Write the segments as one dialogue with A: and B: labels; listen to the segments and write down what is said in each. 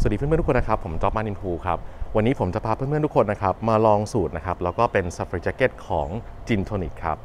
A: สวัสดีเพื่อนๆทุกคนนะครับผมจ๊อบมานินพูครับวันนี้ผมจะพาเพื่อนๆทุกคนนะครับมาลองสูตรนะครับแล้วก็เป็นซัฟฟรีแจ็คเก็ตของจินโทนิกครับ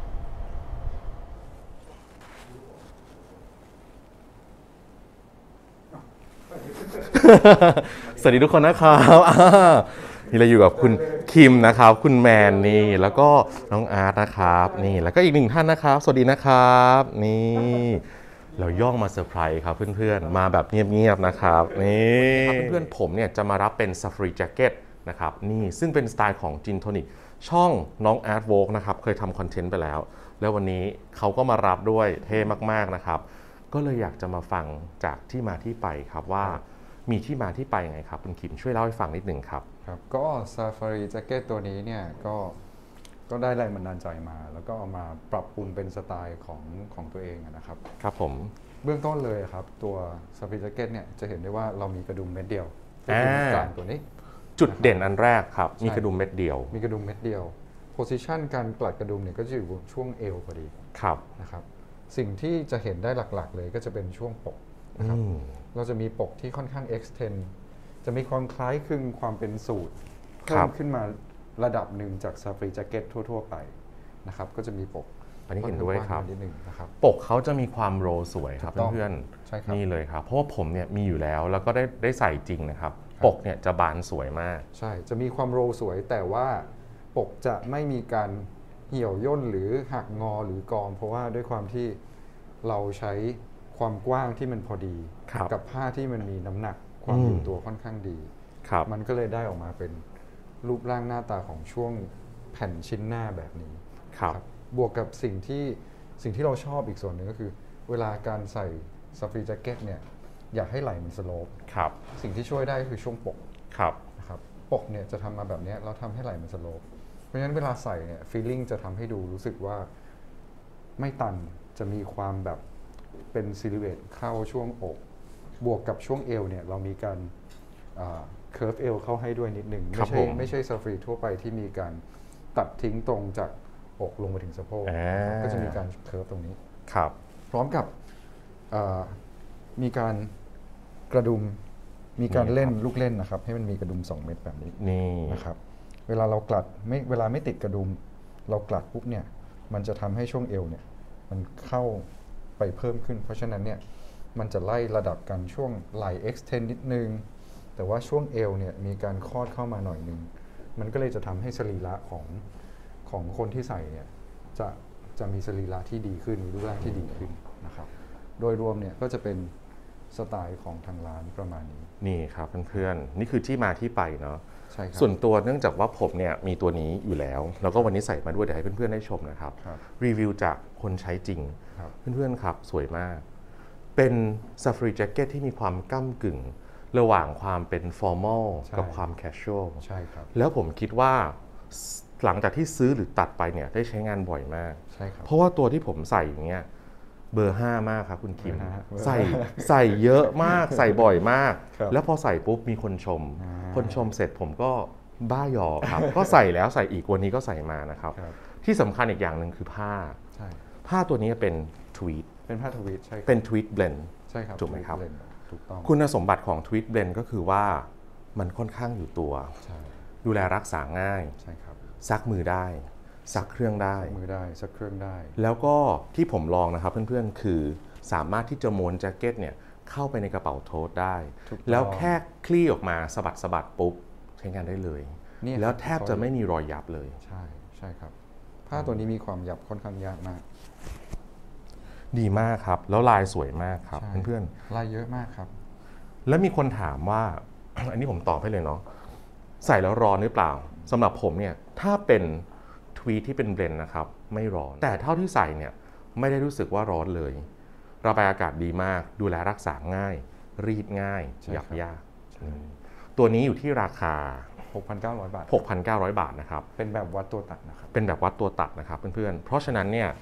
A: สวัสดีทุกคนนะครับนี่เราอยู่กับคุณคิมนะครับคุณแมนนี่แล้วก็น้องอาร์ตนะครับนี่แล้วก็อีกหนึ่งท่านนะครับสวัสดีนะครับนี่เราย่องมาเซอร์ไพรส์ครับเพื่อนๆมาแบบเงียบๆนะครับนี่เพื่อนๆผมเนี่ยจะมารับเป็นซัฟฟรีแจ็คเก็ตนะครับนี่ซึ่งเป็นสไตล์ของจินโทนิกช่องน้องอาร์ตโวกนะครับเคยทำคอนเทนต์ไปแล้วแล้ววันนี้เขาก็มารับด้วยเท่มากๆนะครับก็เลยอยากจะมาฟังจากที่มาที่ไปครับว่ามีที่มาที่ไปยังไงครับคุณคิมช่วยเล่าให้ฟังนิดหนึ่งครับ
B: ครับก็ Safari Jacket ตัวนี้เนี่ยก็ได้แรงบันดาลใจมา แล้วก็เอามาปรับปรุงเป็นสไตล์ของตัวเองนะครับ
A: ครับผม
B: เบื้องต้นเลยครับตัว Safari Jacket เนี่ยจะเห็นได้ว่าเรามีกระดุมเม็ดเดียวที่กลางตัวนี้
A: จุดเด่นอันแรกครับมีกระดุมเม็ดเดียว
B: มีกระดุมเม็ดเดียวโพซิชันการกลัดกระดุมเนี่ยก็จะอยู่ช่วงเอวพอดี
A: ครับ
B: นะครับสิ่งที่จะเห็นได้หลักๆเลยก็จะเป็นช่วงปกนะครับเราจะมีปกที่ค่อนข้าง extend จะมีความคล้ายคลึงความเป็นสูทเพิ่มขึ้นมาระดับหนึ่งจาก Safari Jacket ทั่วๆไปนะครับก็จะมีปก
A: อันนี้เห็นด้วยครับ
B: นิดนึงนะครับ
A: ปกเขาจะมีความโรสวยครับเพื่อนๆนี่เลยครับเพราะว่าผมเนี่ยมีอยู่แล้วแล้วก็ได้ใส่จริงนะครับปกเนี่ยจะบานสวยมาก
B: ใช่จะมีความโรสวยแต่ว่าปกจะไม่มีการเหี่ยวย่นหรือหักงอหรือกองเพราะว่าด้วยความที่เราใช้ความกว้างที่มันพอดีกับผ้าที่มันมีน้ำหนักความอยู่ตัวค่อนข้างดีมันก็เลยได้ออกมาเป็นรูปร่างหน้าตาของช่วงแผ่นชิ้นหน้าแบบนี้บวกกับสิ่งที่เราชอบอีกส่วนหนึ่งก็คือเวลาการใส่Safari Jacketเนี่ยอยากให้ไหล่มันสโลปสิ่งที่ช่วยได้ก็คือช่วงปกนะครับปกเนี่ยจะทำมาแบบนี้เราทำให้ไหล่มันสโลปเพราะฉะนั้นเวลาใส่เนี่ยฟีลลิ่งจะทำให้ดูรู้สึกว่าไม่ตันจะมีความแบบเป็นซิลิเวตเข้าช่วงอกบวกกับช่วงเอวเนี่ยเรามีการเคิร์ฟเอวเข้าให้ด้วยนิดหนึ่งไม่ใช่Safariทั่วไปที่มีการตัดทิ้งตรงจากอกลงมาถึงสะโพกก็จะมีการเคิร์ฟตรงนี้พร้อมกับมีการกระดุมมีการเล่นลูกเล่นนะครับให้มันมีกระดุม2เม็ดแบบนี้นะครับเวลาเรากลัดเวลาไม่ติดกระดุมเรากลัดปุ๊บเนี่ยมันจะทำให้ช่วงเอวเนี่ยมันเข้าไปเพิ่มขึ้นเพราะฉะนั้นเนี่ยมันจะไล่ระดับกันช่วงไหล่ extend นิดนึงแต่ว่าช่วงเอวเนี่ยมีการคลอดเข้ามาหน่อยนึงมันก็เลยจะทำให้สรีระของคนที่ใส่เนี่ยจะมีสรีระที่ดีขึ้นมีรูปร่างที่ดีขึ้นนะครับโดยรวมเนี่ยก็จะเป็นสไตล์ของทางร้านประมาณนี้
A: นี่ครับเพื่อนๆนี่คือที่มาที่ไปเนาะ
B: ใช่ครับ
A: ส่วนตัวเนื่องจากว่าผมเนี่ยมีตัวนี้อยู่แล้วแล้วก็วันนี้ใส่มาด้วยเดี๋ยวให้เพื่อนๆได้ชมนะครับรีวิวจากคนใช้จริงเพื่อนๆครับสวยมากเป็น Safari Jacket ที่มีความก้ำกึ่งระหว่างความเป็น formal กับความ casual
B: ใช่ครับ
A: แล้วผมคิดว่าหลังจากที่ซื้อหรือตัดไปเนี่ยได้ใช้งานบ่อยมาก
B: ใช่ครับ
A: เพราะว่าตัวที่ผมใส่อย่างเงี้ยเบอร์5มากครับคุณคิมใส่เยอะมากใส่บ่อยมากแล้วพอใส่ปุ๊บมีคนชมเสร็จผมก็บ้ายอครับก็ใส่แล้วใส่อีกวันนี้ก็ใส่มานะครับที่สำคัญอีกอย่างหนึ่งคือผ้าตัวนี้เป็นทวีต
B: เป็นผ้าทวีตใช่
A: เป็นทวีตเบลนด์
B: ใช่ครับ
A: ถูกไหมครับ
B: ถูกต้อง
A: คุณสมบัติของทวีตเบลนด์ก็คือว่ามันค่อนข้างอยู่ตัวดูแลรักษาง่าย
B: ใช่ครับ
A: ซักมือได้ซักเครื่องได้
B: ซักเครื่องได้
A: แล้วก็ที่ผมลองนะครับเพื่อนๆคือสามารถที่จะม้วนแจ็คเก็ตเนี่ยเข้าไปในกระเป๋าโทสได้แล้วแค่คลี่ออกมาสะบัดปุ๊บใช้งานได้เลยแล้วแทบจะไม่มีรอยยับเลย
B: ใช่ครับผ้าตัวนี้มีความยับค่อนข้างยากมาก
A: ดีมากครับแล้วลายสวยมากครับเพื่อน
B: ๆลายเยอะมากครับ
A: แล้วมีคนถามว่า อันนี้ผมตอบให้เลยเนาะใส่แล้วร้อนหรือเปล่าสำหรับผมเนี่ยถ้าเป็นทวีตที่เป็นเบลนด์นะครับไม่ร้อนแต่เท่าที่ใส่เนี่ยไม่ได้รู้สึกว่าร้อนเลยระบายอากาศดีมากดูแลรักษาง่ายรีดง่ายยับยากตัวนี้อยู่ที่ราคา
B: 6,900 บาท
A: 6,900 บาทนะครับ
B: เป็นแบบวัดตัวตัดนะครับ
A: เป็นแบบวัดตัวตัดนะครับเพื่อนๆเพราะฉะนั้นเนี่ย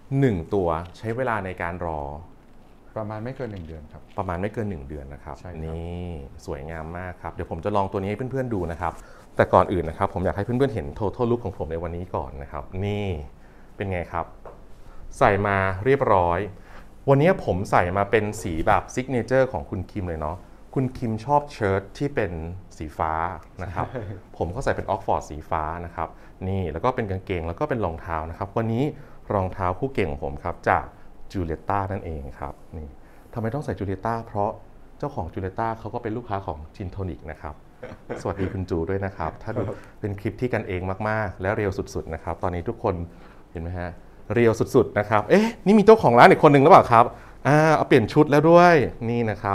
A: 1ตัวใช้เวลาในการรอ
B: ประมาณไม่เกิน1เดือนครับ
A: ประมาณไม่เกิน1เดือนนะครับนี่สวยงามมากครับเดี๋ยวผมจะลองตัวนี้ให้เพื่อนๆดูนะครับแต่ก่อนอื่นนะครับผมอยากให้เพื่อนๆเห็น total look ของผมในวันนี้ก่อนนะครับนี่เป็นไงครับใส่มาเรียบร้อยวันนี้ผมใส่มาเป็นสีแบบซิกเนเจอร์ของคุณคิมเลยเนาะคุณคิมชอบเชิ้ตที่เป็นสีฟ้านะครับ ผมก็ใส่เป็นออกฟอร์ดสีฟ้านะครับนี่แล้วก็เป็นกางเกงแล้วก็เป็นรองเท้านะครับวันนี้รองเท้าคู่เก่งของผมครับจากจูเลียต้านั่นเองครับนี่ทำไมต้องใส่จูเลียต้าเพราะเจ้าของจูเลียต้าเขาก็เป็นลูกค้าของจินโทนิกนะครับ สวัสดีคุณจูด้วยนะครับ ถ้าดูเป็นคลิปที่กันเองมากๆ และเรียวสุดๆนะครับตอนนี้ทุกคนเห็นไหมฮะเรียวสุดๆนะครับเอ๊ะนี่มีเจ้าของร้านอีกคนหนึ่งหรือเปล่าครับเอาเปลี่ยนชุดแล้วด้วยนี่นะครับ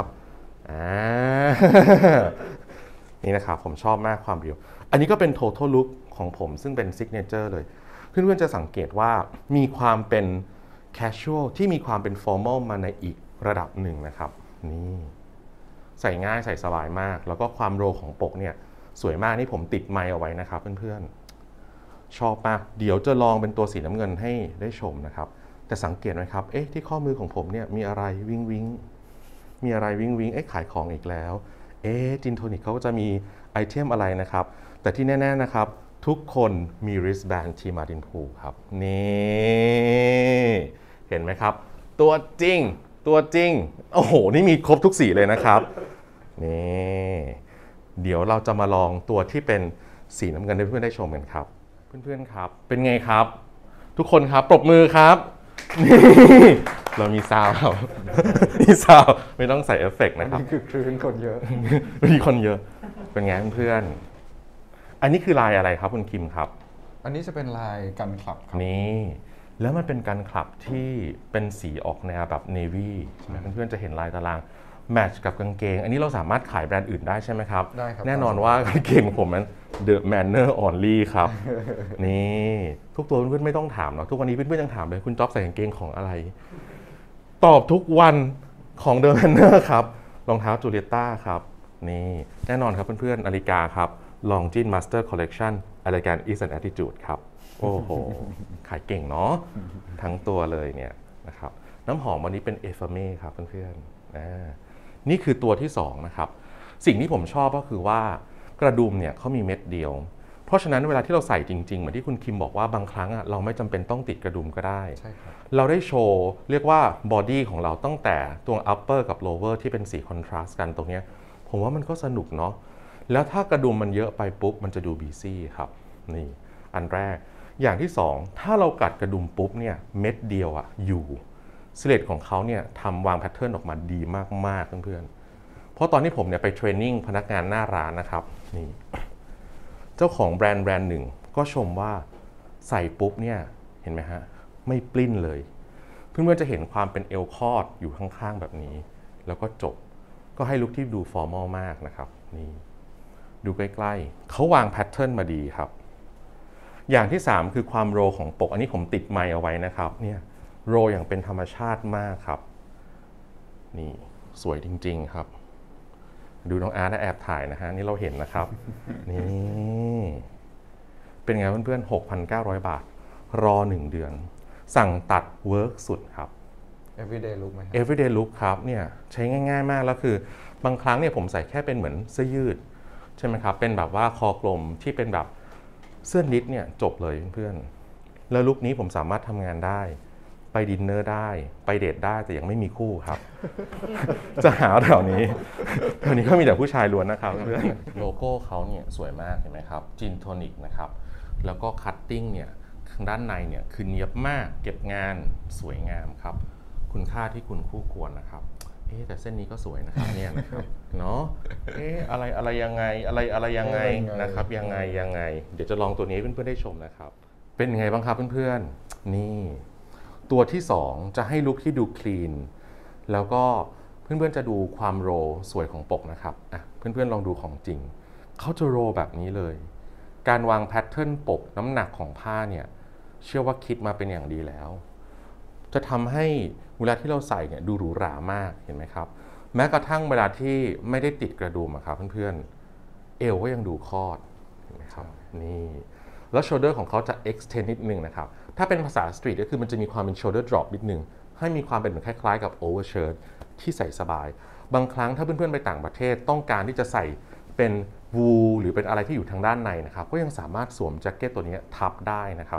A: นี่นะครับผมชอบมากความเรียวอันนี้ก็เป็น total look ของผมซึ่งเป็น signature เลยเพื่อนๆจะสังเกตว่ามีความเป็น casual ที่มีความเป็น formal มาในอีกระดับหนึ่งนะครับนี่ใส่ง่ายใส่สบายมากแล้วก็ความโรของปกเนี่ยสวยมากนี่ผมติดไมค์เอาไว้นะครับเพื่อนๆชอบมากเดี๋ยวจะลองเป็นตัวสีน้ำเงินให้ได้ชมนะครับแต่สังเกตไหมครับที่ข้อมือของผมเนี่ยมีอะไรวิงวิงมีอะไรวิงวิงขายของอีกแล้วจินโทนิกเขาจะมีไอเทมอะไรนะครับแต่ที่แน่ๆนะครับทุกคนมี wristband ทีมาดินพูครับนี่เห็นไหมครับตัวจริงโอ้โหนี่มีครบทุกสีเลยนะครับนี่เดี๋ยวเราจะมาลองตัวที่เป็นสีน้ำเงินให้เพื่อนได้ชมกันครับเพื่อนๆครับเป็นไงครับทุกคนครับปรบมือครับนี่เรามีซาวด์มีซาวด์ไม่ต้องใส่เอฟเฟกต์นะครับ
B: นี่คือคลื่นคนเยอะ
A: มีคนเยอะเป็นไงเพื่อนอันนี้คือลายอะไรครับคุณคิมครับ
B: อันนี้จะเป็นลายกันคลับครับ
A: นี่แล้วมันเป็นการคลับที่เป็นสีออกแนวแบบเนวี่ใช่ไหมเพื่อนๆจะเห็นลายตารางแมทช์กับกางเกงอันนี้เราสามารถขายแบรนด์อื่นได้ใช่ไหมครับ
B: ได้ครับ
A: แน่นอนว่ากางเกงผมนั้น The Manner Only ครับ นี่ทุกตัวเพื่อนๆไม่ต้องถามหรอกทุกวันนี้เพื่อนๆยังถามเลยคุณจ๊อบใส่กางเกงของอะไรตอบทุกวันของ The Manner ครับรองเท้าจูเลียต้าครับนี่แน่นอนครับเพื่อนๆนาฬิกาครับ Longines Master Collection Elegant Is an Attitude ครับโอ้โหขายเก่งเนาะทั้งตัวเลยเนี่ยนะครับน้ำหอมวันนี้เป็นเอฟเม่ครับเพื่อนๆนี่คือตัวที่2นะครับสิ่งที่ผมชอบก็คือว่ากระดุมเนี่ยเขามีเม็ดเดียวเพราะฉะนั้นเวลาที่เราใส่จริงๆเหมือนที่คุณคิมบอกว่าบางครั้งเราไม่จำเป็นต้องติดกระดุมก็ได้
B: ใช่ครับ
A: เราได้โชว์เรียกว่าบอดี้ของเราตั้งแต่ตัว upper กับ lower ที่เป็นสีคอนทราสต์กันตรงนี้ผมว่ามันก็สนุกเนาะแล้วถ้ากระดุมมันเยอะไปปุ๊บมันจะดูบีซี่ครับนี่อันแรกอย่างที่2ถ้าเรากัดกระดุมปุ๊บเนี่ยเม็ดเดียวอยู่สเลดของเขาเนี่ยทำวางแพทเทิร์นออกมาดีมากๆเพื่อนๆเพราะตอนที่ผมเนี่ยไปเทรนนิ่งพนักงานหน้าร้านนะครับนี่เจ้าของแบรนด์หนึ่งก็ชมว่าใส่ปุ๊บเนี่ยเห็นไหมฮะไม่ปลิ้นเลยเพื่อนๆจะเห็นความเป็นเอวคอดอยู่ข้างๆแบบนี้แล้วก็จบก็ให้ลุคที่ดูฟอร์มอลมากนะครับนี่ดูใกล้ๆเขาวางแพทเทิร์นมาดีครับอย่างที่3คือความโรของปกอันนี้ผมติดไมค์เอาไว้นะครับเนี่ยโรอย่างเป็นธรรมชาติมากครับนี่สวยจริงๆครับดูน้องอาร์ตแอบถ่ายนะฮะนี่เราเห็นนะครับนี่เป็นไงเพื่อนๆ 6,900 บาทรอ1เดือนสั่งตัดเวิร์กสุดครับ
B: everyday look ไหม
A: everyday look ครับเนี่ยใช้ง่ายๆมากแล้วคือบางครั้งเนี่ยผมใส่แค่เป็นเหมือนเสื้อยืดใช่ไหมครับเป็นแบบว่าคอกลมที่เป็นแบบเสื้อนิดเนี่ยจบเลยเพื่อนๆแล้วลุคนี้ผมสามารถทำงานได้ไปดินเนอร์ได้ไปเดทได้แต่ยังไม่มีคู่ครับ จะหาแถวนี้ก็มีแต่ผู้ชายล้วนนะครับเพื่อนโลโก้เขาเนี่ยสวยมากเห็นไหมครับจินโทนิกนะครับแล้วก็คัตติ้งเนี่ยข้างด้านในเนี่ยคือเนียบมากเก็บงานสวยงามครับคุณค่าที่คุณคู่ควรนะครับแต่เส้นนี้ก็สวยนะครับเนี่ยนะครับเนาะอะไรยังไงอะไรยังไงนะครับยังไงเดี๋ยวจะลองตัวนี้เพื่อนๆได้ชมนะครับเป็นไงบ้างครับเพื่อนๆนี่ตัวที่2จะให้ลุคที่ดูคลีนแล้วก็เพื่อนๆจะดูความโรสวยของปกนะครับเพื่อนๆลองดูของจริงเขาจะโรแบบนี้เลยการวางแพทเทิร์นปกน้ำหนักของผ้าเนี่ยเชื่อว่าคิดมาเป็นอย่างดีแล้วจะทำให้เวลาที่เราใส่เนี่ยดูหรูหรามากเห็นไหมครับแม้กระทั่งเวลาที่ไม่ได้ติดกระดุมครับเพื่อนๆเอวก็ยังดูคอดเห็นไหมครับนี่แล้วโชลเดอร์ของเขาจะ extend นิดนึงนะครับถ้าเป็นภาษาสตรีทก็คือมันจะมีความเป็น shoulder drop นิดนึงให้มีความเป็นเหมือนคล้ายๆกับ overshirt ที่ใส่สบายบางครั้งถ้าเพื่อนๆไปต่างประเทศต้องการที่จะใส่เป็นวูลหรือเป็นอะไรที่อยู่ทางด้านในนะครับก็ยังสามารถสวมแจ็คเก็ตตัวนี้ทับได้นะครับ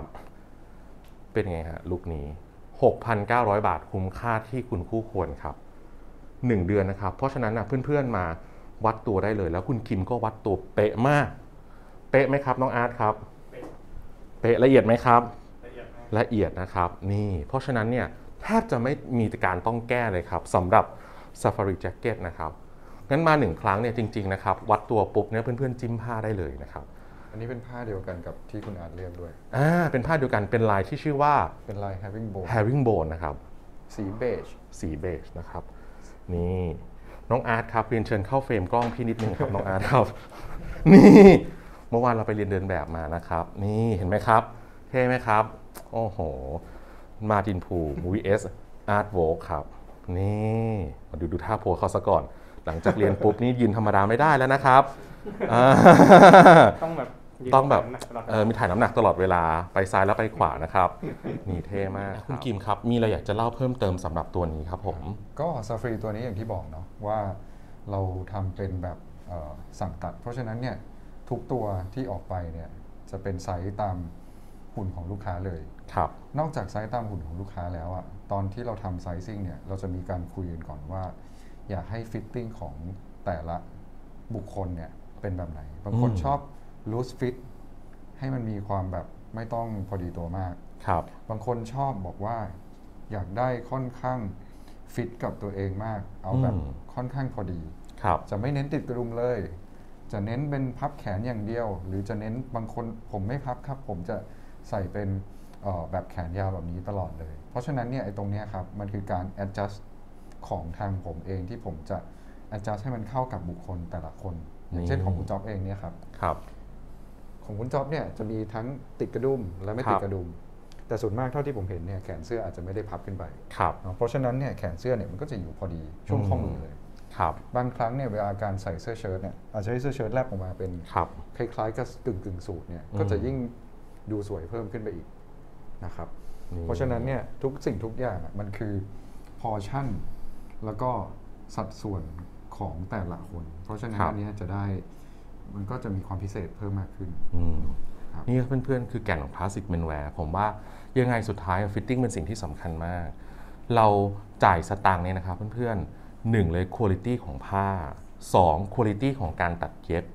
A: เป็นไงฮะลุคนี้ 6,900 บาทคุ้มค่าที่คุณคู่ควรครับ 1 เดือนนะครับเพราะฉะนั้นนะเพื่อนๆมาวัดตัวได้เลยแล้วคุณคิมก็วัดตัวเป๊ะมากเป๊ะไหมครับน้องอาร์ตครับเป๊ะละเอียดไหมครับละเอียดนะครับนี่เพราะฉะนั้นเนี่ยแทบจะไม่มีการต้องแก้เลยครับสำหรับ Safari Jacket นะครับงั้นมา1 ครั้งเนี่ยจริงๆนะครับวัดตัวปุ๊บเนี่ยเพื่อนๆจิ้มผ้าได้เลยนะครับ
B: อันนี้เป็นผ้าเดียวกันกับที่คุณอาร์ตเลือกด้วย
A: เป็นผ้าเดียวกันเป็นลายที่ชื่อว่า
B: เป็นลาย
A: herringbone นะครับ
B: สีเบจ
A: นะครับนี่น้องอาร์ตครับเรียนเชิญเข้าเฟรมกล้องพี่นิดนึงครับน้องอาร์ตครับนี่เมื่อวานเราไปเรียนเดินแบบมานะครับนี่เห็นไหมครับเท่ไหมครับโอ้โหมาตินพู vs อาร์ตโวกครับนี่มาดูท่าโพสเขาซะก่อนหลังจากเรียนปุ๊บนี่ยืนธรรมดาไม่ได้แล้วนะครับต้องแบบมีถ่ายน้ำหนักตลอดเวลาไปซ้ายแล้วไปขวานะครับนี่เท่มากคุณกิมครับมีอะไรอยากจะเล่าเพิ่มเติมสำหรับตัวนี้ครับผม
B: ก็ซาฟรีตัวนี้อย่างที่บอกเนาะว่าเราทำเป็นแบบสั่งตัดเพราะฉะนั้นเนี่ยทุกตัวที่ออกไปเนี่ยจะเป็นไซส์ตามหุ่นของลูกค้าเลย
A: ครับ
B: นอกจากไซส์ตามหุ่นของลูกค้าแล้วอะตอนที่เราทำไซซิ่งเนี่ยเราจะมีการคุยกันก่อนว่าอยากให้ฟิตติ้งของแต่ละบุคคลเนี่ยเป็นแบบไหนบางคนชอบ loose fit ให้มันมีความแบบไม่ต้องพอดีตัวมาก
A: ครับ
B: บางคนชอบบอกว่าอยากได้ค่อนข้างฟิตกับตัวเองมากเอาแบบค่อนข้างพอดีจะไม่เน้นติดกระดุมเลยจะเน้นเป็นพับแขนอย่างเดียวหรือจะเน้นบางคนผมไม่พับครับผมจะใส่เป็นแบบแขนยาวแบบนี้ตลอดเลยเพราะฉะนั้นเนี่ยไอ้ตรงนี้ครับมันคือการ adjust ของทางผมเองที่ผมจะ adjust ให้มันเข้ากับบุคคลแต่ละคนอย่างเช่นของคุณจ๊อบเองเนี่ยครับของคุณจ๊อบเนี่ยจะมีทั้งติดกระดุมและไม่ติดกระดุมแต่ส่วนมากเท่าที่ผมเห็นเนี่ยแขนเสื้ออาจจะไม่ได้พับขึ้นไปเพราะฉะนั้นเนี่ยแขนเสื้อเนี่ยมันก็จะอยู่พอดีช่วงข้อมือเลยบางครั้งเนี่ยเวลาการใส่เสื้อเชิ้ตเนี่ยอาจจะให้เสื้อเชิ้ตแลบออกมาเป็นคล้ายๆกับกึ่งสูทเนี่ยก็จะยิ่งดูสวยเพิ่มขึ้นไปอีกนะครับเพราะฉะนั้นเนี่ยทุกสิ่งทุกอย่างมันคือพอชั่นแล้วก็สัดส่วนของแต่ละคนเพราะฉะนั้นอันนี้จะได้มันก็จะมีความพิเศษเพิ่มมากขึ้น
A: นี่เพื่อนๆคือแก่นของคลาสสิกเมนแวร์ผมว่ายังไงสุดท้ายฟิตติ้งเป็นสิ่งที่สำคัญมากเราจ่ายสตางค์เนี่ยนะครับเพื่อนๆ1เลยคุณภาพของผ้า2คุณภาพของการตัดเย็บ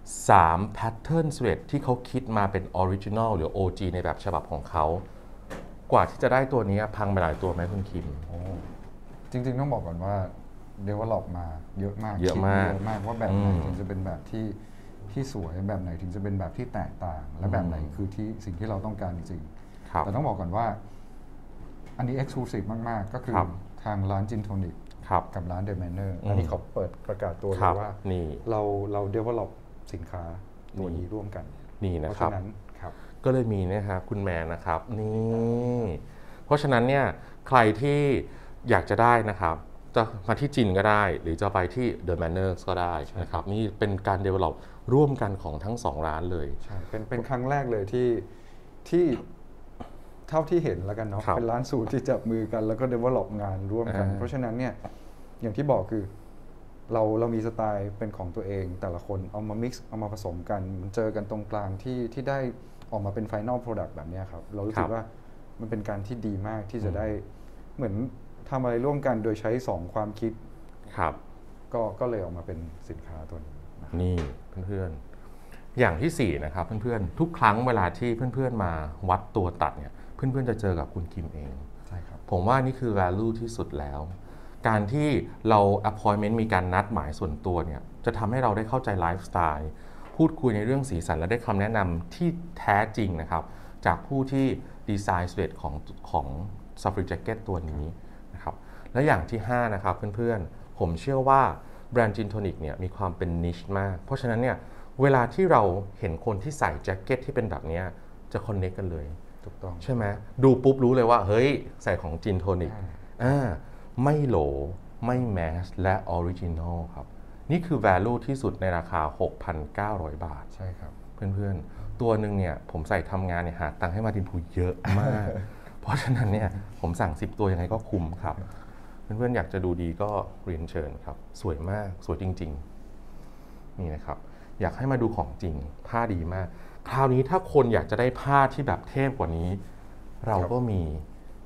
A: 3 Pattern Sweat ที่เขาคิดมาเป็นออริจินอลหรือ OG ในแบบฉบับของเขากว่าที่จะได้ตัวนี้พังไปหลายตัวไหมคุณคิม
B: จริงๆต้องบอกก่อนว่าdevelop มาเยอะมากว่าแบบไหนถึงจะเป็นแบบที่สวยแบบไหนถึงจะเป็นแบบที่แตกต่างและแบบไหนคือที่สิ่งที่เราต้องการจริงๆแต่ต้องบอกก่อนว่าอันนี้ exclusive มากๆก็คือทางร้านจินโทนิกกับร้าน The Manner อันนี้เขาเปิดประกาศตัวเลยว่าเรา develop สินค้าตัวนี้ร่วมกัน
A: นี่นะครับก็เลยมีนะครับคุณแมนนะครับนี่เพราะฉะนั้นเนี่ยใครที่อยากจะได้นะครับจะมาที่จินก็ได้หรือจะไปที่ The Manners ก็ได้นะครับนี่เป็นการ develop ร่วมกันของทั้ง2ร้านเลย
B: ใช่เป็นครั้งแรกเลยที่เท่าที่เห็นแล้วกันเนาะเป็นร้านสูตรที่จับมือกันแล้วก็ develop งานร่วมกันเพราะฉะนั้นเนี่ยอย่างที่บอกคือเรามีสไตล์เป็นของตัวเองแต่ละคนเอามา mix เอามาผสมกันเจอกันตรงกลางที่ได้ออกมาเป็น final product แบบนี้ครับเรารู้สึกว่ามันเป็นการที่ดีมากที่จะได้เหมือนทำอะไรร่วมกันโดยใช้2ความคิดก็เลยออกมาเป็นสินค้าตัวนี้
A: นี่เพื่อนๆอย่างที่4นะครับเพื่อนๆทุกครั้งเวลาที่เพื่อนๆมาวัดตัวตัดเนี่ยเพื่อนๆจะเจอกับคุณคิมเอง
B: ใช่ครับ
A: ผมว่านี่คือ value ที่สุดแล้วการที่เรา appointment มีการนัดหมายส่วนตัวเนี่ยจะทำให้เราได้เข้าใจไลฟ์สไตล์พูดคุยในเรื่องสีสันและได้คำแนะนำที่แท้จริงนะครับจากผู้ที่ดีไซน์สเวตของ Safari Jacket ตัวนี้นะครับและอย่างที่5นะครับเพื่อนๆผมเชื่อว่าแบรนด์จินโทนิกเนี่ยมีความเป็นนิชมากเพราะฉะนั้นเนี่ยเวลาที่เราเห็นคนที่ใส่แจ็คเก็ตที่เป็นแบบนี้จะคอนเนคกันเลย
B: ถูกต้อง
A: ใช่ไหมดูปุ๊บรู้เลยว่าเฮ้ยใส่ของจินโทนิกไม่โหลไม่แมสและออริจินอลครับนี่คือ value ที่สุดในราคา 6,900 บาท
B: ใช่ครับ
A: เพื่อนๆตัวหนึ่งเนี่ยผมใส่ทำงานเนี่ยหาตังค์ให้มาตินพูเยอะมาก เพราะฉะนั้นเนี่ยผมสั่ง10ตัวยังไงก็คุ้มครับเพื่อนๆอยากจะดูดีก็เรียนเชิญครับสวยมากสวยจริงๆนี่นะครับอยากให้มาดูของจริงผ้าดีมากคราวนี้ถ้าคนอยากจะได้ผ้าที่แบบเทพกว่านี้เราก็มี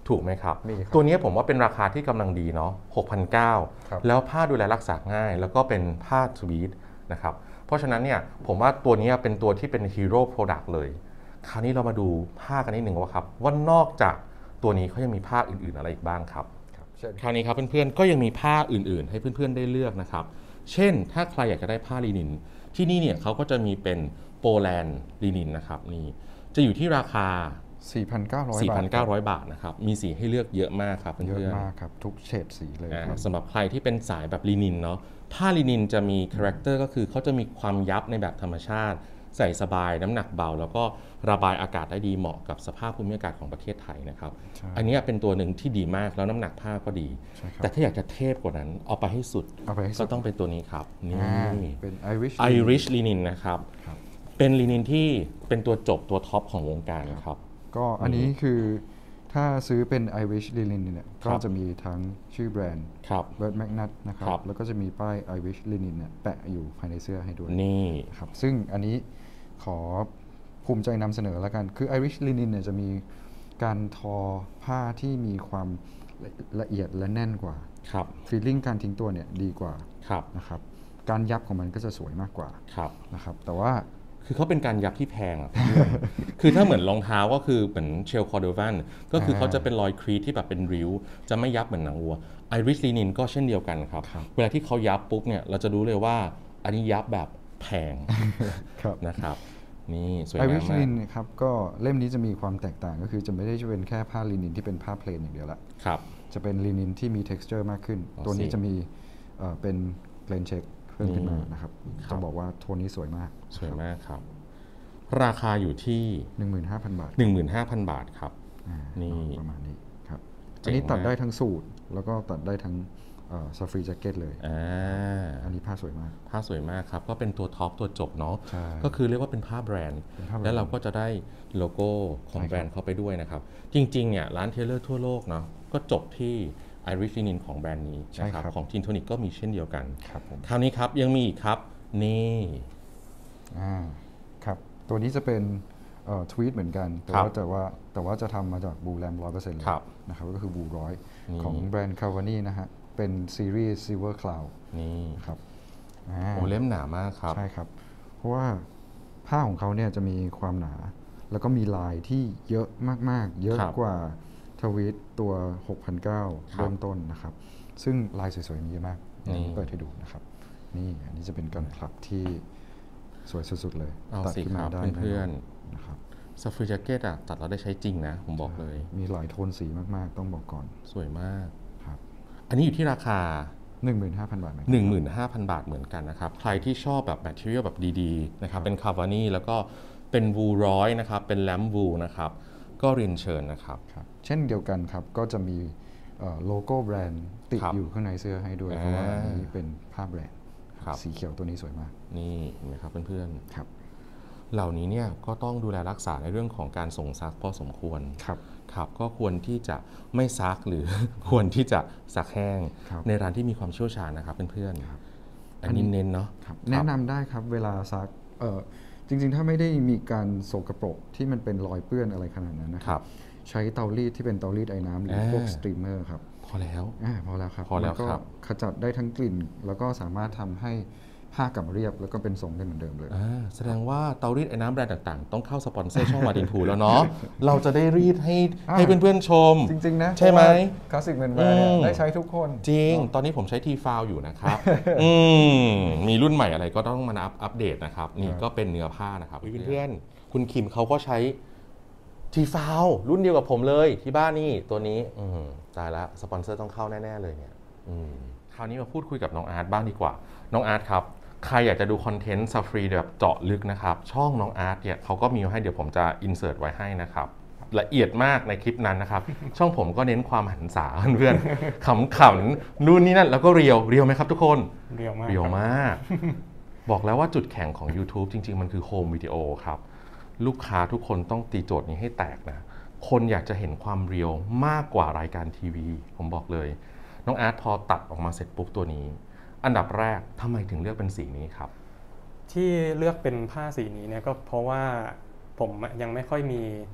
A: ถูกไหมครับ
B: มีครับ
A: ตัวนี้ผมว่าเป็นราคาที่กำลังดีเนาะ
B: ครับ
A: 6,900 แล้วผ้าดูแลรักษาง่าย แล้วก็เป็นผ้าสวีทนะครับเพราะฉะนั้นเนี่ยผมว่าตัวนี้เป็นตัวที่เป็นฮีโร่โปรดักต์เลยคราวนี้เรามาดูผ้ากันนิดหนึ่งว่าครับว่านอกจากตัวนี้เขายังมีผ้าอื่นๆอะไรอีกบ้างครับ
B: เช่น
A: คราวนี้ครับเพื่อนๆก็ยังมีผ้าอื่นๆ ให้เพื่อนๆได้เลือกนะครับเช่นถ้าใครอยากจะได้ผ้าลินินที่นี่เนี่ยเขาก็จะมีเป็นโปแลนด์ลินินนะครับนี่จะอยู่ที่ราคา
B: 4,900 บาท
A: 4,900 บาทนะครับมีสีให้เลือกเยอะมากครับ
B: เยอะ
A: เพื่อน
B: มากครับทุกเฉดสีเลย
A: ๆ
B: ครับ
A: สำหรับใครที่เป็นสายแบบลินินเนาะผ้าลินินจะมีคาแรคเตอร์ก็คือเขาจะมีความยับในแบบธรรมชาติ ใส่สบายน้ำหนักเบา แล้วก็ระบายอากาศได้ดีเหมาะกับสภาพภูมิอากาศของประเทศไทยนะครับ
B: ใช่
A: อันนี้เป็นตัวหนึ่งที่ดีมากแล้วน้ำหนักผ้าก็ดี
B: ใช่ครับ
A: แต่ถ้าอยากจะเทพกว่านั้นเอาไปให้สุด
B: เอาไปให้สุ
A: ก็
B: ด
A: ต้องเป็นตัวนี้ครับนี่
B: เป็น Irish
A: Irish Linen นะครับ
B: ครับ
A: เป็นลินินที่เป็นตัวจบตัวท็อปของวงการครับ
B: ก็อันนี้คือถ้าซื้อเป็น Irish Linen เนี่ย
A: ครั
B: ก็
A: บ
B: จะมีทั้งชื่อแบรนด์
A: ครับ
B: Bird Magnus นะครับ
A: ครับ
B: แล้วก็จะมีป้าย Irish Linen เนี่ยแปะอยู่ภายในเสื้อให้ด้วย
A: นี่
B: ครับซึ่งอันนี้ขอภูมิใจนำเสนอแล้วกัน คือ Irish Linen เนี่ยจะมีการทอผ้าที่มีความละเอียดและแน่นกว่า
A: ครับ
B: ฟีลลิ่งการทิ้งตัวเนี่ยดีกว่า
A: ครับ
B: นะครับการยับของมันก็จะสวยมากกว่า
A: ครับ
B: นะครับแต่ว่า
A: คือเขาเป็นการยับที่แพงอ่ะ คือถ้าเหมือนรองเท้าก็คือเหมือนเชลคอร์โดวันก็คือเขาจะเป็นรอยครีตที่แบบเป็นริ้ว จะไม่ยับเหมือนหนังวัวไอริชลีนินก็เช่นเดียวกันครับ
B: ครับ
A: เวลาที่เขายับปุ๊บเนี่ยเราจะรู้เลยว่าอันนี้ยับแบบแพง
B: ครับ
A: นะครับ นี่สวย
B: ไอ
A: งา
B: ริ
A: ม
B: ช
A: มา
B: ลิ
A: ก
B: นครับก็เล่มนี้จะมีความแตกต่างก็คือจะไม่ได้เป็นแค่ผ้าลินินที่เป็นผ้าเพลนอย่างเดียวละ
A: ครับ
B: จะเป็นลินินที่มี texture มากขึ้น
A: อ๋อ
B: ตัวนี้
A: สิ
B: จะมีเป็นเกรนเช็คเพิ่มขึ้นมา
A: นี่
B: นะครับ
A: ครับ
B: ต้องบอกว่าโทนนี้สวยมาก
A: สวยมากครับ ราคาอยู่ที่
B: 15,000 บาท
A: 15,000 บาทครับ นี่
B: ประมาณนี้ครับ
A: เจ๋
B: อั
A: ง
B: นนี้ตัด
A: มาก
B: ได้ทั้งสูทแล้วก็ตัดได้ทั้งซาฟรีแจ็คเก็ตเลย
A: อ่า
B: อันนี้ผ้าสวยมาก
A: ผ้าสวยมากครับ ก็เป็นตัวท็อปตัวจบเนาะ
B: ใช่
A: ก็คือเรียกว่าเป็นผ้าแบรนด์
B: เป็นผ้าแบรนด์
A: แล้วเราก็จะได้โลโก้ของ
B: ใช่ครับ
A: แบรนด์เข้าไปด้วยนะครับ จริงๆเนี่ยร้านเทเลอร์ทั่วโลกเนาะก็จบที่ Irish Linen ของแบรนด์นี้นะครับของทินโทนิกก็มีเช่นเดียวกัน
B: ครับผม
A: คราวนี้ครับยังมีอีกครับ นี่
B: ครับตัวนี้จะเป็นทวีตเหมือนกันแต่
A: ครับ
B: ว่าจะทำมาจากบูแรม 100%เลย
A: ครับ
B: นะครับก็คือบูร้อย
A: นี่
B: ของแบรนด์คาวานี่นะฮะเป็นซีรีส์ Silver Cloud
A: นี่
B: ครับ
A: โอ้เล่มหนามากครับ
B: ใช่ครับ เพราะว่าผ้าของเขาเนี่ยจะมีความหนา แล้วก็มีลายที่เยอะมากๆ เยอะ
A: ครับ
B: กว่าทวีตตัว 6,900
A: ครับ
B: เริ่มต้นนะครับ ซึ่งลายสวยๆมีเยอะมาก
A: นี่
B: เปิดให้ดูนะครับ นี่อันนี้จะเป็นการคลับที่สวยสุดๆเลย
A: เอา
B: ตัด
A: สิ
B: ขึ้น
A: ค
B: มา
A: รับ
B: ได้
A: เพื่อน
B: ๆนะครับ
A: ๆซัฟฟิแจ็คเก็ตอะตัดเราได้ใช้จริงนะ ผมบอกเลย
B: มีหลายโทนสีมากๆ ต้องบอกก่อน
A: สวยมาก
B: ครับ
A: อันนี้อยู่ที่ราคา
B: 15,000 บาทไหม
A: 15,000 บาทเหมือนกันนะครับ ใครที่ชอบแบบแมทเทียลแบบดีๆนะครับเป็นคาวานี่แล้วก็เป็นวูร้อยนะครับเป็นแลมวูนะครับก็เรียนเชิญนะครับ
B: ครับเช่นเดียวกันครับ ก็จะมีโลโก้แบรนด์ติด
A: ครับ
B: อยู่ข้างในเสื้อให้ด้วย
A: อ่า
B: เพราะว่าอันนี้เป็นผ้าแบรนด์
A: ครับ
B: สีเขียวตัวนี้สวยมาก
A: นี่เห็นไหมครับเพื่อน
B: ครับ
A: ๆเหล่านี้เนี่ยก็ต้องดูแลรักษาในเรื่องของการส่งซักพอสมควร
B: ครับ
A: ครับก็ควรที่จะไม่ซักหรือ ควรที่จะซักแห้ง
B: ครับ
A: ในร้านที่มีความเชี่ยวชาญนะครับเพื่อน
B: ครับ
A: ๆอันนี้เน้นเนาะ
B: ครับแนะนำได้ครับเวลาซักจริงๆ ถ้าไม่ได้มีการโสกปรกที่มันเป็นรอยเปื้อนอะไรขนาดนั้นนะค
A: ครั
B: รับ ใช้เตารีดที่เป็นเตารีดไอ้น้ำหรือพวกสตรีมเมอร์ครับ
A: พอแล้ว
B: พอแล้วครับ
A: พอแล้ว
B: มันก็
A: ครับ
B: ขจัดได้ทั้งกลิ่น แล้วก็สามารถทำให้ผ้ากลับมาเรียบแล้วก็เป็นทรงได้เหมือนเดิมเลย
A: แสดงว่าเตารีดไอ้น้ำแบรนด์ต่างๆ ต้องเข้าสปอนเซอร์ช่องวาดินทูแล้วเนาะ เราจะได้รีดให้
B: อ่า
A: ให้เพื่อนๆชม
B: จริงๆนะ
A: ใช่ไหม
B: คลาสสิกเมนแวร์เนี่ย
A: อืม
B: ได้ใช้ทุกคน
A: จริง ตอนนี้ผมใช้ทีฟาวอยู่นะครับ มีรุ่นใหม่อะไรก็ต้องมาอัปเดตนะครับ นี่
B: ครับ
A: ก็เป็นเนื้อผ้านะครับเพื่อนๆคุณคิมเขาก็ใช้ทีฟาวรุ่นเดียวกับผมเลยที่บ้านนี่ตัวนี้ตายละสปอนเซอร์ต้องเข้าแน่ๆเลยเนี่ยคราวนี้มาพูดคุยกับน้องอาร์ตบ้างดีกว่า น้องอาร์ตครับ ใครอยากจะดูคอนเทนต์ซาฟรีแบบเจาะลึกนะครับ ช่องน้องอาร์ตเนี่ยเขาก็มีให้เดี๋ยวผมจะอินเสิร์ตไว้ให้นะครับ ละเอียดมากในคลิปนั้นนะครับ ช่องผมก็เน้นความหันษาเพื่อนๆ ขำๆนู่นนี่นั่นแล้วก็เรียวไหมครับทุกคน
C: เรียวมาก
A: เรียว
C: ครับ
A: มาก บอกแล้วว่าจุดแข็งของ YouTube จริง ๆ มันคือโฮมวิดีโอครับ ลูกค้าทุกคนต้องตีโจทย์นี้ให้แตกนะ คนอยากจะเห็นความเรียวมากกว่ารายการทีวี ผมบอกเลย น้องอาร์ตพอตัดออกมาเสร็จปุ๊บตัวนี้ อันดับแรกทำไมถึงเลือกเป็นสีนี้ครับ
C: ที่เลือกเป็นผ้าสีนี้เนี่ยก็เพราะว่าผมยังไม่ค่อยมี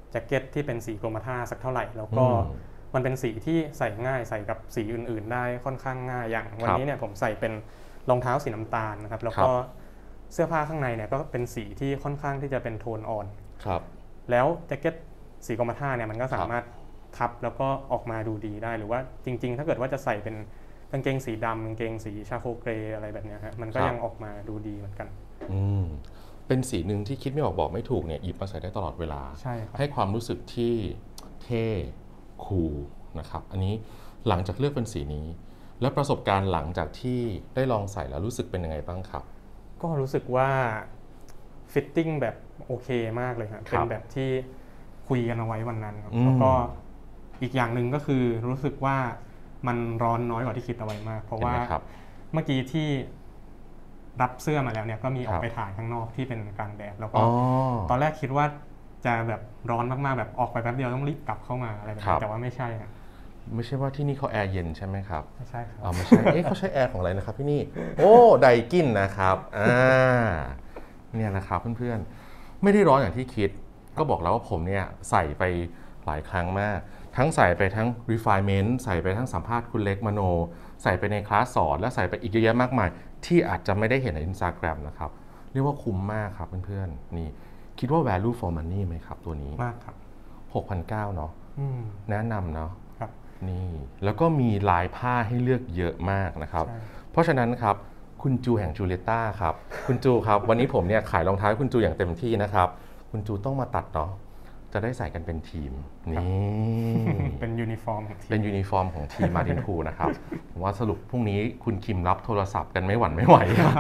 C: แจ็คเก็ตที่เป็นสีกรมท่าสักเท่าไหร่แล้วก็มันเป็นสีที่ใส่ง่ายใส่กับสีอื่นๆได้ค่อนข้างง่ายอย่างวันนี้เนี่ยผมใส่เป็นรองเท้าสีน้ำตาลนะครับแล้วก็เสื้อผ้าข้างในเนี่ยก็เป็นสีที่ค่อนข้างที่จะเป็นโทนอ่อนแล้วแจ็คเก็ตสีกรมท่าเนี่ยมันก็สามารถทับแล้วก็ออกมาดูดีได้หรือว่าจริงๆถ้าเกิดว่าจะใส่เป็นกางเกงสีดำกางเกงสีชาโคเกรย์อะไรแบบนี้ฮะมันก็ยังออกมาดูดีเหมือนกัน
A: เป็นสีหนึ่งที่คิดไม่ออกบอกไม่ถูกเนี่ยหยิบมาใส่ได้ตลอดเวลาให้ความรู้สึกที่เท่คูลนะครับอันนี้หลังจากเลือกเป็นสีนี้แล้วประสบการณ์หลังจากที่ได้ลองใส่แล้วรู้สึกเป็นยังไงบ้างครับ
C: ก็รู้สึกว่าฟิตติ้งแบบโอเคมากเลยครับเป็นแบบที่คุยกันเอาไว้วันนั้นแล้วก็อีกอย่างหนึ่งก็คือรู้สึกว่ามันร้อนน้อยกว่าที่คิดเอาไว้มากเพราะว่าเมื่อกี้ที่รับเสื้อมาแล้วเนี่ยก็มีออกไปถ่ายข้างนอกที่เป็นกลางแดดแล้วก็ตอนแรกคิดว่าจะแบบร้อนมากๆแบบออกไปแป๊บเดียวต้องรีบกลับเข้ามาอะไรแบบนี้แต่ว่าไม่ใช่
A: ไม่ใช่ว่าที่นี่เขาแอร์เย็นใช่ไหมครับ
C: ไม่ใช่ครับ
A: ไม่ใช่เขาใช้แอร์ของอะไรนะครับที่นี่โอ้ไดกินนะครับเนี่ยนะครับเพื่อนๆไม่ได้ร้อนอย่างที่คิดก็บอกแล้วว่าผมเนี่ยใส่ไปหลายครั้งมากทั้งใส่ไปทั้ง refinement ใส่ไปทั้งสัมภาษณ์คุณเล็กมโนใส่ไปในคลาสสอนและใส่ไปอีกเยอะแยะมากมายที่อาจจะไม่ได้เห็นใน Instagram นะครับเรียกว่าคุ้มมากครับเพื่อนๆนี่คิดว่า value for money ไหมครับตัวนี้
C: มากครับ
A: 6,900 เนาะแนะนำเนาะนี่แล้วก็มีลายผ้าให้เลือกเยอะมากนะครับเพราะฉะนั้นครับคุณจูแห่งจูเลต้าครับคุณจูครับวันนี้ผมเนี่ยขายรองเท้าคุณจูอย่างเต็มที่นะครับคุณจูต้องมาตัดเนาะจะได้ใส่กันเป็นทีมนี่
C: เป็นยูนิฟอร์มของทีม
A: เป็นยูนิฟอร์มของทีมมาร์ตินพูลนะครับผมว่าสรุปพรุ่งนี้คุณคิมรับโทรศัพท์กันไม่หวั่นไม่ไหว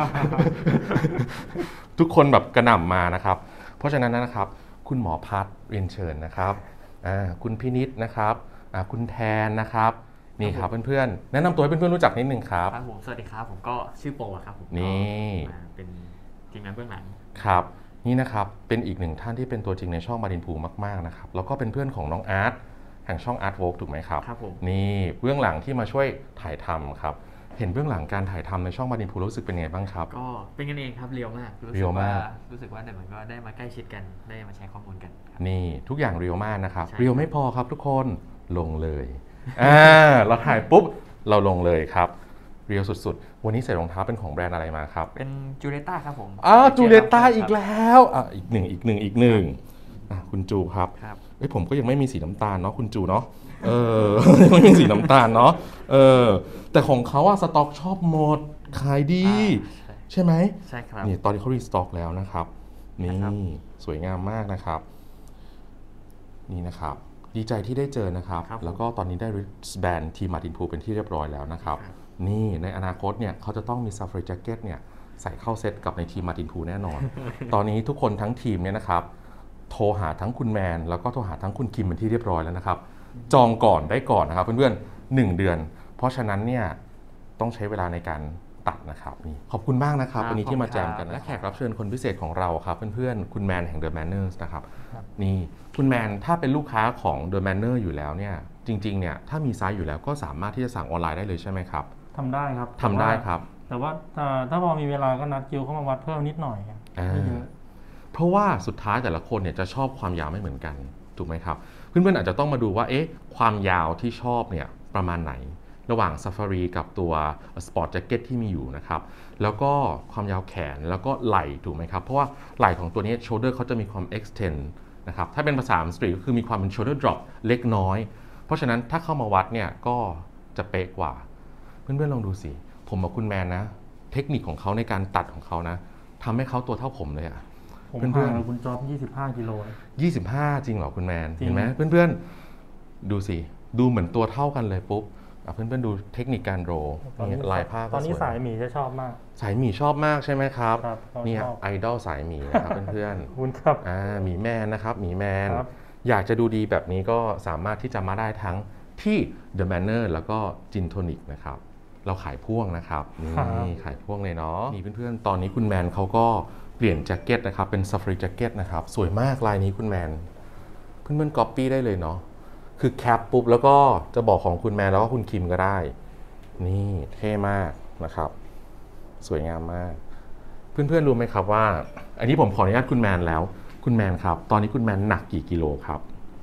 A: ทุกคนแบบกระหน่ำมานะครับเพราะฉะนั้นนะครับคุณหมอพัฒน์เรียนเชิญนะครับคุณพินิจนะครับคุณแทนนะครับนี่ครับเพื่อนๆแนะนำตัวให้เพื่อนๆรู้จักนิดนึงครับ
D: ครับผมสวัสดีครับผมก็ชื่อโปครับผม
A: นี่
D: เป็นทีมงานเบื้องหลัง
A: ครับนี่นะครับเป็นอีกหนึ่งท่านที่เป็นตัวจริงในช่องมาร์ตินพูลมากๆนะครับแล้วก็เป็นเพื่อนของน้องอาร์ตแห่งช่องอาร์ตโวล์กถูกไหมครับ
D: ครับผม
A: นี่เบื้องหลังที่มาช่วยถ่ายทำครับเห็นเบื้องหลังการถ่ายทำในช่องมาร์ตินพูลรู้สึกเป็นไงบ้างครับ
D: ก็เป็นกันเองครับเรียวมากรู้สึกว่าแต่มันก็ได้มาใกล้ชิดกันได้มาแชร์ข้อมูลกัน
A: นี่ทุกอย่างเรียวมากนะครับเรียวไม่พอครับทุกคนลงเลยเราถ่ายปุ๊บเราลงเลยครับเรียวสุดๆวันนี้ใส่รองเท้าเป็นของแบรนด์อะไรมาครับ
D: เป็นจูเลต้าครับผม
A: จูเลต้าอีกแล้วอีกหนึ่งคุณจูครับผมก็ยังไม่มีสีน้ำตาลเนาะคุณจูเนาะไม่มีสีน้ำตาลเนาะแต่ของเขาสต็อกชอบหมดขายดีใช่ไหม
D: ใช่ครับ
A: นี่ตอนนี้เขารีสต็อกแล้วนะครับนี่สวยงามมากนะครับนี่นะครับดีใจที่ได้เจอนะครับแล้วก็ตอนนี้ได้แบรนด์ทีมมาร์ตินพูลเป็นที่เรียบร้อยแล้วนะครับนี่ในอนาคตเนี่ยเขาจะต้องมีซัฟฟารีแจ็คเก็ตเนี่ยใส่เข้าเซตกับในทีมมาร์ตินพูลแน่นอน ตอนนี้ทุกคนทั้งทีมเนี่ยนะครับโทรหาทั้งคุณแมนแล้วก็โทรหาทั้งคุณคิมเป็นที่เรียบร้อยแล้วนะครับจองก่อนได้ก่อนนะครับเพื่อนๆ1 เดือนเพราะฉะนั้นเนี่ยต้องใช้เวลาในการตัดนะครับนี่ขอบคุณมากนะครับวันนี้ที่มาแจมกันและแขกรับเชิญคนพิเศษของเราครับเพื่อนๆคุณแมนแห่ง The Manners นะครับนี่คุณแมนถ้าเป็นลูกค้าของ The Manner อยู่แล้วเนี่ยจริงๆเนี่ยถ้ามีไซส์อยู่แล้วก็สามารถที่จะสั่งออนไลน์ได้เลยใช่ไหมครับ
E: ทำได้ครับ
A: ทำได้ครับ
E: แต่ว่าถ้าพอมีเวลาก็นัดคิวเข้ามาวัดเพิ่มนิดหน่อยไม่เยอะ
A: เพราะว่าสุดท้ายแต่ละคนเนี่ยจะชอบความยาวไม่เหมือนกันถูกไหมครับเพื่อนๆอาจจะต้องมาดูว่าความยาวที่ชอบเนี่ยประมาณไหนระหว่าง Safari กับตัว Sport Jacket ที่มีอยู่นะครับแล้วก็ความยาวแขนแล้วก็ไหล่ถูกไหมครับเพราะว่าไหล่ของตัวนี้ shoulder เขาจะมีความ extend นะครับถ้าเป็นภาษาอังกฤษก็คือมีความเป็น shoulder drop เล็กน้อยเพราะฉะนั้นถ้าเข้ามาวัดเนี่ยก็จะเป๊ะกว่าเพื่อนๆลองดูสิผมกับคุณแมนนะเทคนิคของเขาในการตัดของเขานะทำให้เขาตัวเท่าผมเลย
E: เพื่อนๆคุณจ๊อบ25 กิโล
A: 25จริงเหรอคุณแมนเห็นไหมเพื่อนๆดูสิดูเหมือนตัวเท่ากันเลยปุ๊บเพื่อนๆดูเทคนิคการโรลายผ้า
E: ตอนนี้สายหมีจะชอบมาก
A: สายหมีชอบมากใช่ไหมครับนี่ไอดอลสายหมีนะครับเพื่อน
E: ๆคุณครับ
A: หมีแมนนะครับหมีแมนอยากจะดูดีแบบนี้ก็สามารถที่จะมาได้ทั้งที่ The Manner แล้วก็ Gin Tonic นะครับเราขายพ่วงนะครับนี่ขายพ่วงเลยเนาะนี่เพื่อนๆตอนนี้คุณแมนเขาก็เปลี่ยนแจ็คเก็ตนะครับเป็นซัฟฟารีแจ็คเก็ตนะครับสวยมากลายนี้คุณแมนเพื่อนๆก๊อปปี้ได้เลยเนาะคือแคปปุ๊บแล้วก็จะบอกของคุณแมนแล้วก็คุณคิมก็ได้นี่เท่มากนะครับสวยงามมากเพื่อนๆรู้ไหมครับว่าอันนี้ผมขออนุญาตคุณแมนแล้วคุณแมนครับตอนนี้คุณแมนหนักกี่กิโลครับ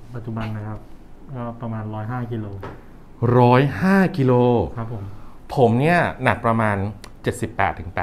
E: ปัจจุบันนะครับก็ประมาณ105กิโล
A: 105 กิโล
E: ครับผม
A: ผมเนี่ยหนักประมาณ 78 ถึง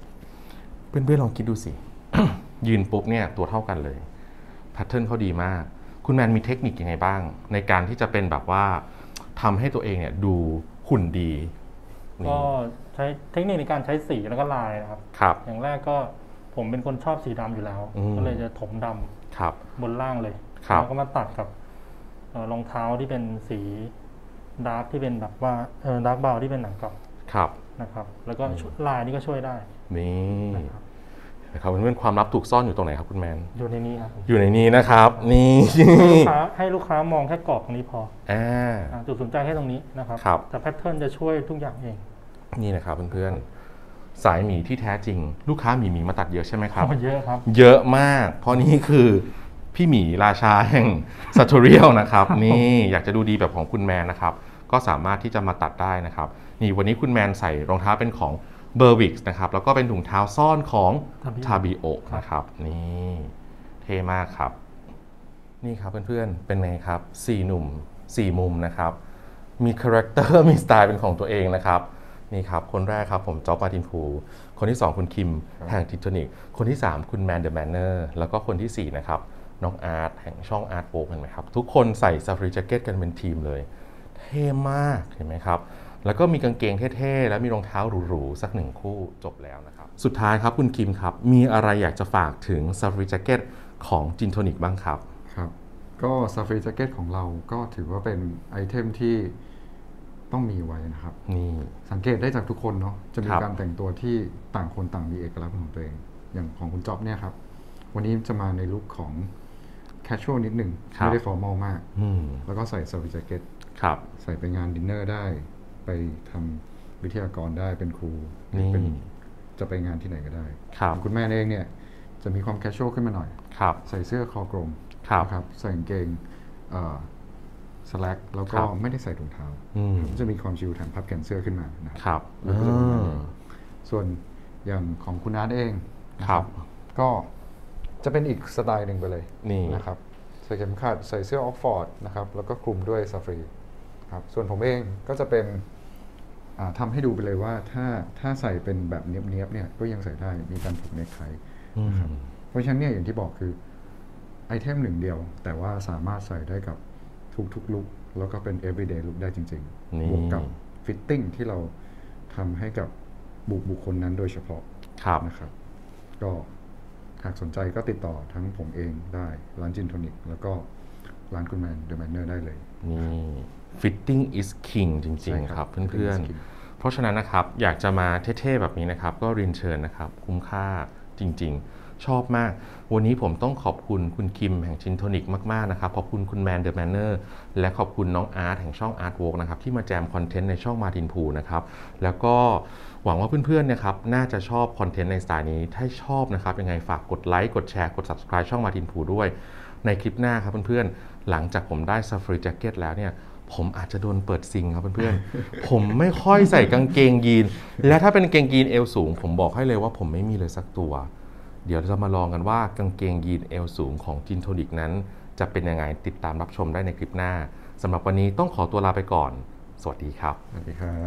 A: 80 เพื่อนๆลองคิดดูสิ ยืนปุ๊บเนี่ยตัวเท่ากันเลยแพทเทิร์นเขาดีมาก คุณแมนมีเทคนิคยังไงบ้าง ในการที่จะเป็นแบบว่าทำให้ตัวเองเนี่ยดูหุ่นดีนี่
E: ก็ใช้เทคนิคในการใช้สีแล้วก็ลายนะครับ
A: ครับ
E: อย่างแรกก็ผมเป็นคนชอบสีดำอยู่แล้ว ก็เลยจะถมดำ
A: ครับ
E: บนล่างเลย
A: ครับ
E: แล้วก็มาตัดกับรองเท้าที่เป็นสีดาร์กที่เป็นแบบว่าดาร์กเบาที่เป็นหนังกรอบ
A: ครับ
E: นะครับ แล้วก็ลายนี่ก็ช่วยได้
A: นี่
E: นะครับ
A: นะครับเพื่อนๆความลับถูกซ่อนอยู่ตรงไหนครับคุณแมน
E: อยู่ในนี้ครับผม
A: อยู่ในนี้นะครับ นี่
E: ให้ลูกค้ามองแค่กรอบตรงนี้พอ
A: อ่า
E: จุดสนใจแค่ตรงนี้นะครับ
A: ครับ
E: แต่แพทเทิร์นจะช่วยทุกอย่างเอง
A: นี่นะครับเพื่อนๆสายหมีที่แท้จริง ลูกค้าหมีมาตัดเยอะใช่ไหมครับ
E: เยอะครับ
A: เยอะมาก เพราะนี่คือพี่หมีราชาแห่ง s ัต t เรียลนะครับ นี่อยากจะดูดีแบบของคุณแมนนะครับ ก็สามารถที่จะมาตัดได้นะครับ นี่วันนี้คุณแมนใส่รองเท้าเป็นของเบอร์วิกนะครับ แล้วก็เป็นถุงเท้าซ่อนของ
E: Tabio
A: ทาบิโอนะครับ นี่เท่มากครับ นี่ครับเพื่อนๆ เป็นไงครับ4หนุ่ม4มุมนะครับ มีคาแรคเตอร์มีสไตล์เป็นของตัวเองนะครับ นี่ครับ คนแรกครับผมจ๊อบมาร์ตินพูลคนที่ 2 คุณคิมแห่งทิทนิกคนที่ 3 คุณแมนเดอะแมนเนอร์แล้วก็คนที่ 4 นะครับ น้องอาร์ตแห่งช่องอาร์ตโฟกเห็นไหมครับ ทุกคนใส่ซาฟารีแจ็คเก็ตกันเป็นทีมเลย เท่มากเห็นไหมครับ แล้วก็มีกางเกงเท่ๆ แล้วมีรองเท้าหรูๆสัก1คู่จบแล้วนะครับ สุดท้ายครับคุณคิมครับ มีอะไรอยากจะฝากถึงซาฟารีแจ็คเก็ตของจินโทนิกบ้างครับ
B: ครับ ก็ซาฟารีแจ็คเก็ตของเราก็ถือว่าเป็นไอเทมที่ต้องมีไว้นะครับ
A: นี่
B: สังเกตได้จากทุกคนเนาะจะมี
A: ครับ
B: การแต่งตัวที่ต่างคนต่างมีเอกลักษณ์ของตัวเอง อย่างของคุณจ๊อบเนี่ยครับ วันนี้จะมาในลุคของแคชชวลนิดหนึ่ง
A: ครับ
B: ไม่ได้ฟอร์มอลมาก
A: อืม
B: แล้วก็ใส่ซาฟารีแจ็คเก็ต
A: ครับ
B: ใส่ไปงานดินเนอร์ได้ ไปทำวิทยากรได้เป็นครู
A: นี่
B: เป็นจะไปงานที่ไหนก็ได้
A: ครับ
B: คุณแม่เองเนี่ยจะมีความแคชชวลขึ้นมาหน่อย
A: ครับ
B: ใส่เสื้อคอกลม
A: ครับ
B: นะครับใส่กางเกงสแลกแล้วก็
A: ครับ
B: ไม่ได้ใส่ถุงเท้า
A: อืม
B: จะมีความชิลแถมพับแขนเสื้อขึ้นมานะค
A: ครับ รับ
B: แล้วก็จะเป็นแบบนี้ส่วนอย่างของคุณอาร์ตเองนะครับ ก็จะเป็นอีกสไตล์หนึ่งไปเลย
A: นี่
B: นะครับใส่เข็มขัดใส่เสื้อออกฟอร์ดนะครับแล้วก็คลุมด้วยซาฟรีครับส่วนผมเองก็จะเป็นทำให้ดูไปเลยว่าถ้าใส่เป็นแบบเนี้ยบๆเนี่ยก็ยังใส่ได้มีการผูกเนคไท
A: อืม
B: เพราะฉะนั้นเนี่ยอย่างที่บอกคือไอเทมหนึ่งเดียว แต่ว่าสามารถใส่ได้กับทุกๆลุคแล้วก็เป็น everyday look ได้จริง
A: นี่
B: ๆ บวกกับฟิตติ้งที่เราทำให้กับบุคคลนั้นโดยเฉพาะ
A: ครับ
B: นะครับ ก็หากสนใจก็ติดต่อทั้งผมเองได้ร้านจินโทนิกแล้วก็ร้านคุณแมนเดอะแมนเนอร์ได้เลย
A: นี่ fitting is king จริง
B: ใช่
A: ๆ
B: ค
A: ค
B: รั
A: รับ บเพื่อน
B: Fitting is king
A: ๆ เพราะฉะนั้นนะครับอยากจะมาเท่ๆ แบบนี้นะครับ ก็เรียนเชิญนะครับ คุ้มค่าจริงๆ ชอบมาก วันนี้ผมต้องขอบคุณคุณคิมแห่งชินโทนิกมากๆนะครับ ขอบคุณคุณแมนเดอะแมนเนอร์และขอบคุณน้องอาร์ตแห่งช่องอาร์ตวอล์กนะครับที่มาแจมคอนเทนต์ในช่องมาร์ตินพูนะครับแล้วก็หวังว่าเพื่อนๆเนี่ยครับน่าจะชอบคอนเทนต์ในสไตล์นี้ถ้าชอบนะครับยังไงฝากกดไลค์กดแชร์กด subscribe ช่องมาร์ตินพูด้วยในคลิปหน้าครับเพื่อนๆหลังจากผมได้ซาฟารีแจ็คเก็ตแล้วเนี่ยผมอาจจะโดนเปิดซิงครับเพื่อนๆ ผมไม่ค่อยใส่กางเกงยีนและถ้าเป็นกางเกงยีนเอวสูงผมบอกให้เลยว่าผมไม่มีเลยสักตัวเดี๋ยวเราจะมาลองกันว่ากางเกงยีนเอวสูงของจินโทนิกนั้นจะเป็นยังไงติดตามรับชมได้ในคลิปหน้าสำหรับวันนี้ต้องขอตัวลาไปก่อนสวัสดีครับ
B: สวัสดีครับ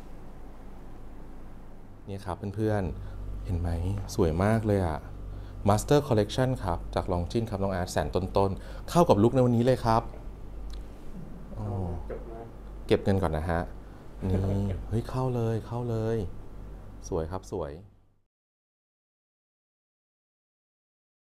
A: นี่ครับเพื่อนๆ เห็นไหมสวยมากเลยอะ Master Collection ครับจากลองจินครับน้องอาร์ตแสนต้นๆเข้ากับลุคในวันนี้เลยครับอ๋อเก็บเงินก่อนนะฮะนี่เฮ้ยเข้าเลยสวยครับสวย